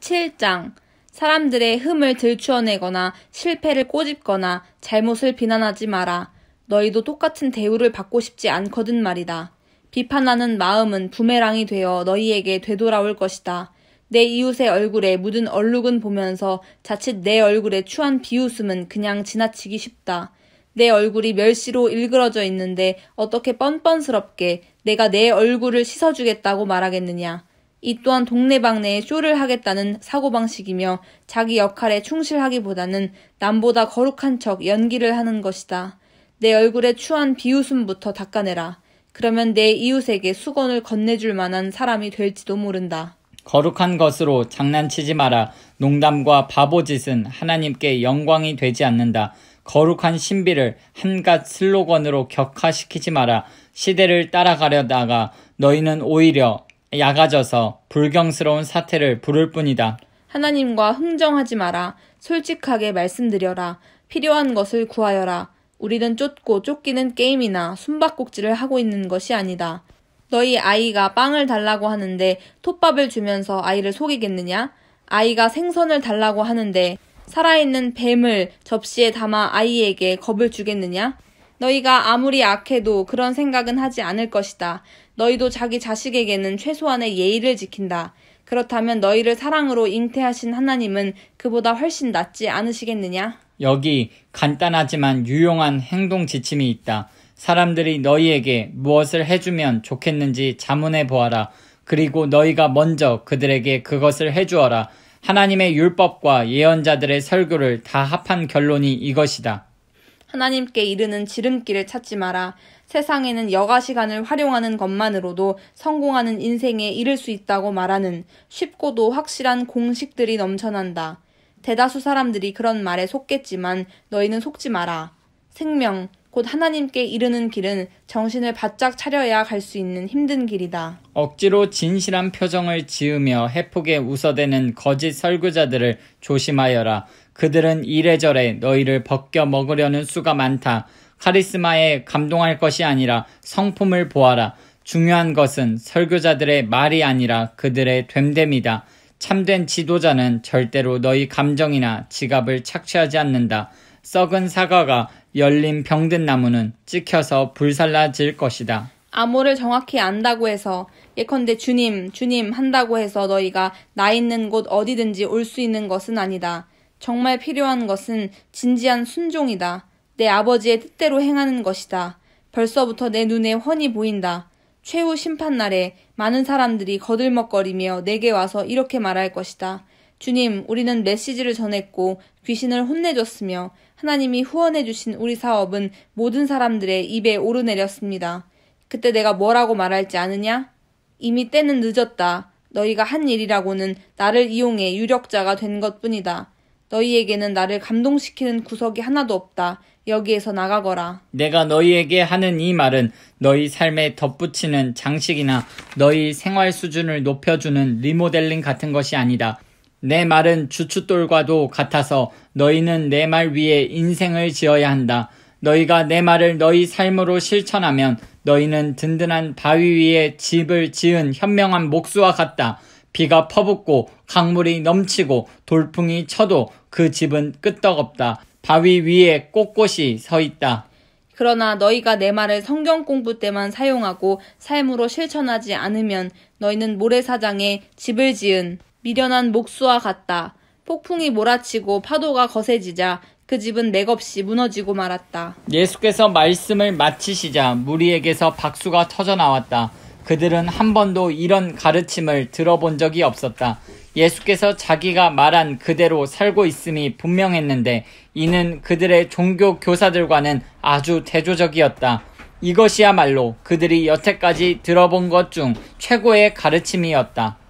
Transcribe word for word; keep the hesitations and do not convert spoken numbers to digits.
칠 장. 사람들의 흠을 들추어내거나 실패를 꼬집거나 잘못을 비난하지 마라. 너희도 똑같은 대우를 받고 싶지 않거든 말이다. 비판하는 마음은 부메랑이 되어 너희에게 되돌아올 것이다. 내 이웃의 얼굴에 묻은 얼룩은 보면서 자칫 내 얼굴에 추한 비웃음은 그냥 지나치기 쉽다. 내 얼굴이 멸시로 일그러져 있는데 어떻게 뻔뻔스럽게 내가 내 얼굴을 씻어주겠다고 말하겠느냐. 이 또한 동네방네에 쇼를 하겠다는 사고방식이며 자기 역할에 충실하기보다는 남보다 거룩한 척 연기를 하는 것이다. 내 얼굴에 추한 비웃음부터 닦아내라. 그러면 내 이웃에게 수건을 건네줄 만한 사람이 될지도 모른다. 거룩한 것으로 장난치지 마라. 농담과 바보짓은 하나님께 영광이 되지 않는다. 거룩한 신비를 한갓 슬로건으로 격화시키지 마라. 시대를 따라가려다가 너희는 오히려 약아져서 불경스러운 사태를 부를 뿐이다. 하나님과 흥정하지 마라. 솔직하게 말씀드려라. 필요한 것을 구하여라. 우리는 쫓고 쫓기는 게임이나 숨바꼭질을 하고 있는 것이 아니다. 너희 아이가 빵을 달라고 하는데 톱밥을 주면서 아이를 속이겠느냐? 아이가 생선을 달라고 하는데 살아있는 뱀을 접시에 담아 아이에게 겁을 주겠느냐? 너희가 아무리 악해도 그런 생각은 하지 않을 것이다. 너희도 자기 자식에게는 최소한의 예의를 지킨다. 그렇다면 너희를 사랑으로 잉태하신 하나님은 그보다 훨씬 낫지 않으시겠느냐? 여기 간단하지만 유용한 행동 지침이 있다. 사람들이 너희에게 무엇을 해주면 좋겠는지 자문해 보아라. 그리고 너희가 먼저 그들에게 그것을 해주어라. 하나님의 율법과 예언자들의 설교를 다 합한 결론이 이것이다. 하나님께 이르는 지름길을 찾지 마라. 세상에는 여가 시간을 활용하는 것만으로도 성공하는 인생에 이를 수 있다고 말하는 쉽고도 확실한 공식들이 넘쳐난다. 대다수 사람들이 그런 말에 속겠지만 너희는 속지 마라. 생명, 곧 하나님께 이르는 길은 정신을 바짝 차려야 갈 수 있는 힘든 길이다. 억지로 진실한 표정을 지으며 해프게 웃어대는 거짓 설교자들을 조심하여라. 그들은 이래저래 너희를 벗겨 먹으려는 수가 많다. 카리스마에 감동할 것이 아니라 성품을 보아라. 중요한 것은 설교자들의 말이 아니라 그들의 됨됨이다. 참된 지도자는 절대로 너희 감정이나 지갑을 착취하지 않는다. 썩은 사과가 열린 병든 나무는 찍혀서 불살라질 것이다. 암호를 정확히 안다고 해서 예컨대 주님, 주님 한다고 해서 너희가 나 있는 곳 어디든지 올 수 있는 것은 아니다. 정말 필요한 것은 진지한 순종이다. 내 아버지의 뜻대로 행하는 것이다. 벌써부터 내 눈에 훤히 보인다. 최후 심판날에 많은 사람들이 거들먹거리며 내게 와서 이렇게 말할 것이다. 주님, 우리는 메시지를 전했고 귀신을 혼내줬으며 하나님이 후원해 주신 우리 사업은 모든 사람들의 입에 오르내렸습니다. 그때 내가 뭐라고 말할지 아느냐? 이미 때는 늦었다. 너희가 한 일이라고는 나를 이용해 유력자가 된 것뿐이다. 너희에게는 나를 감동시키는 구석이 하나도 없다. 여기에서 나가거라. 내가 너희에게 하는 이 말은 너희 삶에 덧붙이는 장식이나 너희 생활 수준을 높여주는 리모델링 같은 것이 아니다. 내 말은 주춧돌과도 같아서 너희는 내 말 위에 인생을 지어야 한다. 너희가 내 말을 너희 삶으로 실천하면 너희는 든든한 바위 위에 집을 지은 현명한 목수와 같다. 비가 퍼붓고 강물이 넘치고 돌풍이 쳐도 그 집은 끄떡없다. 바위 위에 꼿꼿이 서 있다. 그러나 너희가 내 말을 성경 공부 때만 사용하고 삶으로 실천하지 않으면 너희는 모래사장에 집을 지은 미련한 목수와 같다. 폭풍이 몰아치고 파도가 거세지자 그 집은 맥없이 무너지고 말았다. 예수께서 말씀을 마치시자 무리에게서 박수가 터져나왔다. 그들은 한 번도 이런 가르침을 들어본 적이 없었다. 예수께서 자기가 말한 그대로 살고 있음이 분명했는데 이는 그들의 종교 교사들과는 아주 대조적이었다. 이것이야말로 그들이 여태까지 들어본 것 중 최고의 가르침이었다.